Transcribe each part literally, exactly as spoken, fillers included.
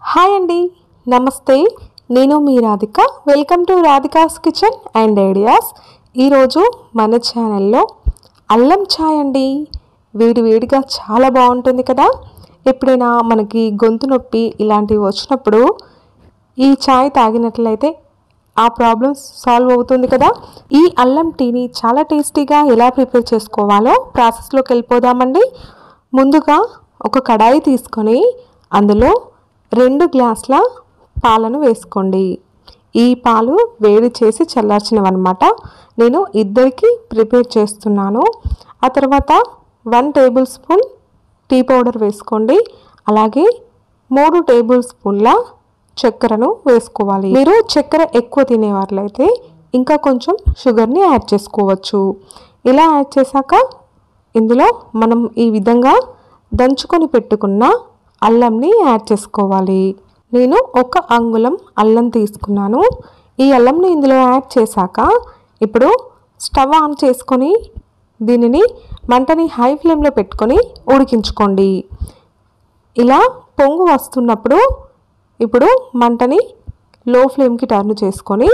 Hi అండి, నమస్తే. నేను మీ Radhika. Welcome to Radhika's kitchen and ideas. ఈరోజు మన ఛానల్లో అల్లం ఛాయ్ అండి. వేడి వేడిగా చాలా బాగుంటుంది కదా. ఎప్పుడైనా మనకి గొంతు నొప్పి ఇలాంటివి వచ్చినప్పుడు ఈ ఛాయ్ తాగినట్లయితే ఆ ప్రాబ్లమ్స్ సాల్వ్ అవుతుంది కదా. ఈ అల్లం టీని చాలా టేస్టీగా ఎలా ప్రిపేర్ చేసుకోవాలో ప్రాసెస్లోకి వెళ్ళిపోదామండి. ముందుగా ఒక కడాయి తీసుకొని అందులో రెండు గ్లాసుల పాలను వేసుకోండి. ఈ పాలు వేడి చేసి చల్లార్చినవన్నమాట. నేను ఇద్దరికి ప్రిపేర్ చేస్తున్నాను. ఆ తర్వాత one tablespoon tea powder వేసుకోండి. అలాగే మూడు టేబుల్ స్పూన్ల చక్కెరను వేసుకోవాలి. మీరు చక్కెర ఎక్కువ తినేవాళ్ళైతే ఇంకా కొంచెం షుగర్ని యాడ్ చేసుకోవచ్చు. ఇలా యాడ్ చేశాక ఇందులో మనం ఈ విధంగా దంచుకొని పెట్టుకున్న అల్లంని యాడ్ చేసుకోవాలి. నేను ఒక అంగుళం అల్లం తీసుకున్నాను. ఈ అల్లంని ఇందులో యాడ్ చేశాక ఇప్పుడు స్టవ్ ఆన్ చేసుకొని దీనిని మంటని హై ఫ్లేమ్లో పెట్టుకొని ఉడికించుకోండి. ఇలా పొంగు వస్తున్నప్పుడు ఇప్పుడు మంటని లో ఫ్లేమ్కి టర్న్ చేసుకొని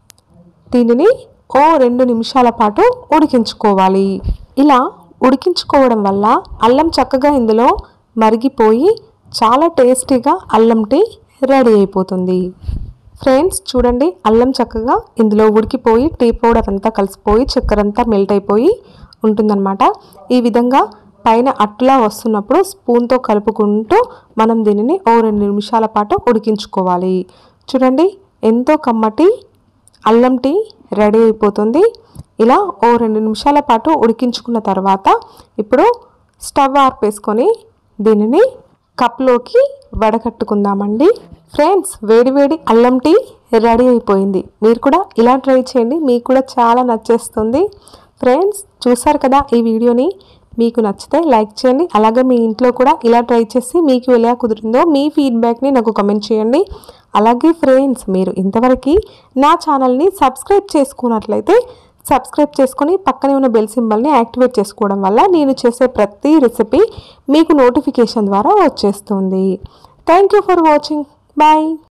దీనిని ఓ రెండు నిమిషాల పాటు ఉడికించుకోవాలి. ఇలా ఉడికించుకోవడం వల్ల అల్లం చక్కగా ఇందులో మరిగిపోయి చాలా టేస్టీగా అల్లం టీ రెడీ అయిపోతుంది. ఫ్రెండ్స్ చూడండి, అల్లం చక్కగా ఇందులో ఉడికిపోయి టీ పౌడర్ అంతా కలిసిపోయి చక్కెర అంతా మెల్ట్ అయిపోయి ఉంటుందన్నమాట. ఈ విధంగా పైన అట్లా వస్తున్నప్పుడు స్పూన్తో కలుపుకుంటూ మనం దీనిని ఓ రెండు నిమిషాల పాటు ఉడికించుకోవాలి. చూడండి, ఎంతో కమ్మటి అల్లం టీ రెడీ అయిపోతుంది. ఇలా ఓ రెండు నిమిషాల పాటు ఉడికించుకున్న తర్వాత ఇప్పుడు స్టవ్ ఆర్పేసుకొని దీనిని కప్లోకి వడకట్టుకుందామండి. ఫ్రెండ్స్, వేడివేడి అల్లం టీ రెడీ అయిపోయింది. మీరు కూడా ఇలా ట్రై చేయండి, మీకు కూడా చాలా నచ్చేస్తుంది. ఫ్రెండ్స్ చూసారు కదా ఈ వీడియోని. మీకు నచ్చితే లైక్ చేయండి. అలాగే మీ ఇంట్లో కూడా ఇలా ట్రై చేసి మీకు ఎలా కుదిరిందో మీ ఫీడ్బ్యాక్ని నాకు కమెంట్ చేయండి. అలాగే ఫ్రెండ్స్, మీరు ఇంతవరకు నా ఛానల్ని సబ్స్క్రైబ్ చేసుకున్నట్లయితే సబ్స్క్రైబ్ చేసుకొని పక్కనే ఉన్న బెల్ సింబల్ని యాక్టివేట్ చేసుకోవడం వల్ల నేను చేసే ప్రతి రెసిపీ మీకు నోటిఫికేషన్ ద్వారా వచ్చేస్తుంది. Thank you for watching. Bye.